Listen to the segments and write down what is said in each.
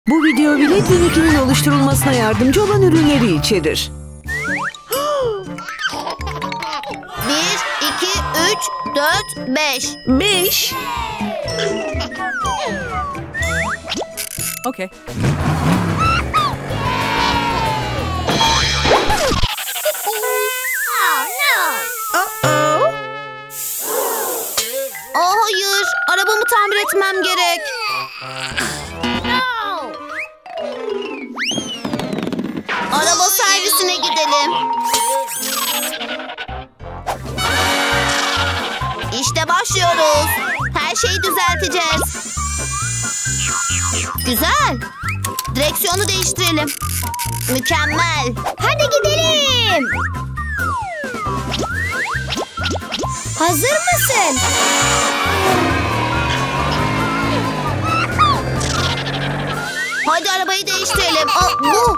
Bu video bilet linkinin oluşturulmasına yardımcı olan ürünleri içerir. 1, 2, 3, 4, 5. 5. Okay. Oh hayır, arabamı tamir etmem gerek. Araba servisine gidelim. İşte başlıyoruz. Her şeyi düzelteceğiz. Güzel. Direksiyonu değiştirelim. Mükemmel. Hadi gidelim. Hazır mısın? Hadi arabayı değiştirelim. Bu.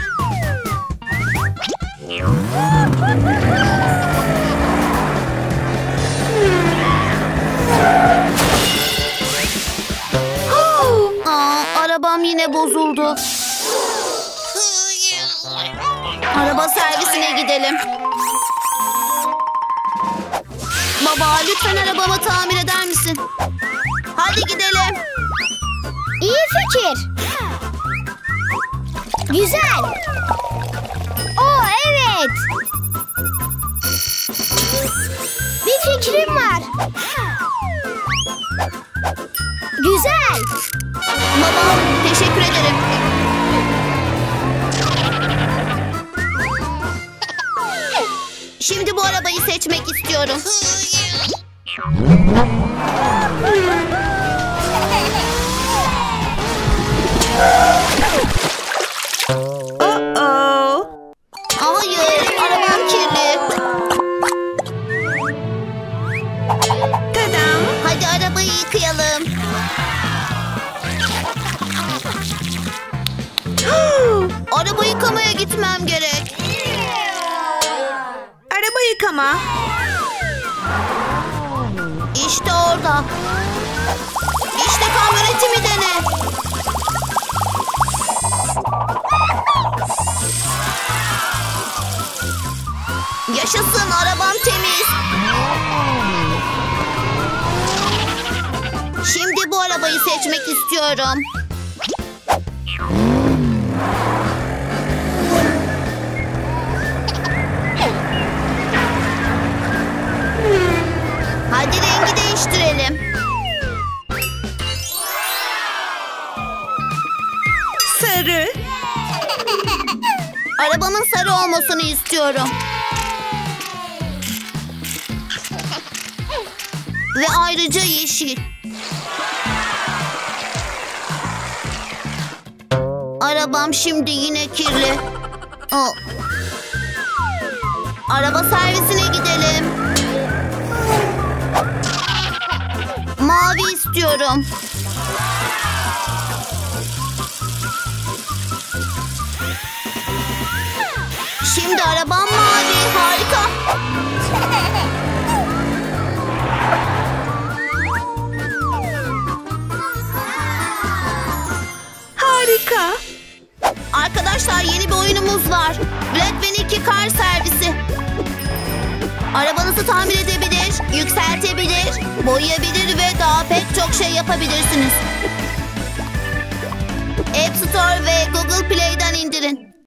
Arabam yine bozuldu. Araba servisine gidelim. Baba lütfen arabamı tamir eder misin? Hadi gidelim. İyi fikir. Güzel. Evet. Bir fikrim var. Güzel. Baba teşekkür ederim. Şimdi bu arabayı seçmek istiyorum. Hayır, arabam kirli. Tadam. Hadi arabayı yıkayalım. Araba yıkamaya gitmem gerek. Araba yıkama. İşte orada. İşte kamyonetimi dene. Yaşasın, arabam temiz. Şimdi bu arabayı seçmek istiyorum. Hadi rengi değiştirelim. Sarı. Arabamın sarı olmasını istiyorum. Ve ayrıca yeşil. Arabam şimdi yine kirli. Araba servisine gidelim. Mavi istiyorum. Şimdi arabam mavi. Harika. Harika. Arkadaşlar yeni bir oyunumuz var. Black & 2 kar servisi. Arabanızı tamir edebilir, yükseltebilir, boyayabilir ve daha pek çok şey yapabilirsiniz. App Store ve Google Play'den indirin.